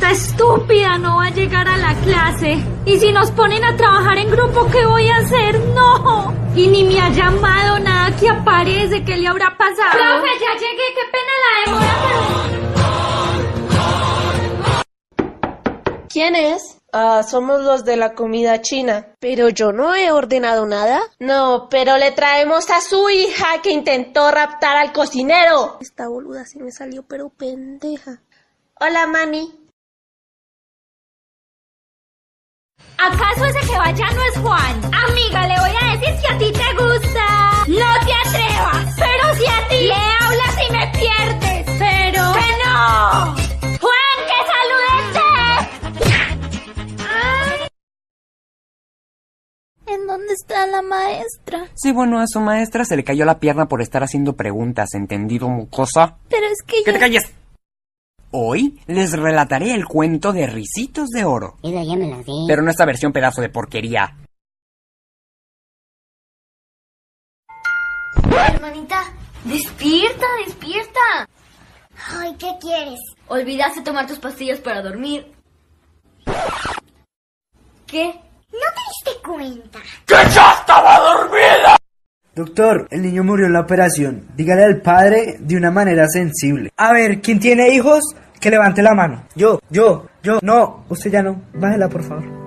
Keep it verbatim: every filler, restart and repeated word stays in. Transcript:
esta estúpida no va a llegar a la clase. Y si nos ponen a trabajar en grupo, ¿qué voy a hacer? ¡No! Y ni me ha llamado, nada que aparece. ¿Qué le habrá pasado? Profe, ya llegué, qué pena la demora, pero... ¿Quién es? Ah, somos los de la comida china. Pero yo no he ordenado nada. No, pero le traemos a su hija que intentó raptar al cocinero. Esta boluda sí me salió, pero pendeja. Hola, mami. ¿Acaso ese que va allá no es Juan? Amiga, le voy a decir si a ti te gusta. No te atrevas. Pero si a ti le hablas y me pierdes. Pero... ¡Que no! ¡Juan, que salude el chef! Ay. ¿En dónde está la maestra? Sí, bueno, a su maestra se le cayó la pierna por estar haciendo preguntas, ¿entendido, mucosa? Pero es que ¡Que yo... te calles! Hoy les relataré el cuento de Ricitos de Oro. Esa ya me la sé. Pero no esta versión pedazo de porquería. Hermanita, despierta, despierta. Ay, ¿qué quieres? Olvidaste tomar tus pastillas para dormir. ¿Qué? ¿No te diste cuenta? ¡Que ya estaba dormida! Doctor, el niño murió en la operación. Dígale al padre de una manera sensible. A ver, ¿quién tiene hijos? Que levante la mano. Yo, yo, yo. No, usted ya no. Bájela, por favor.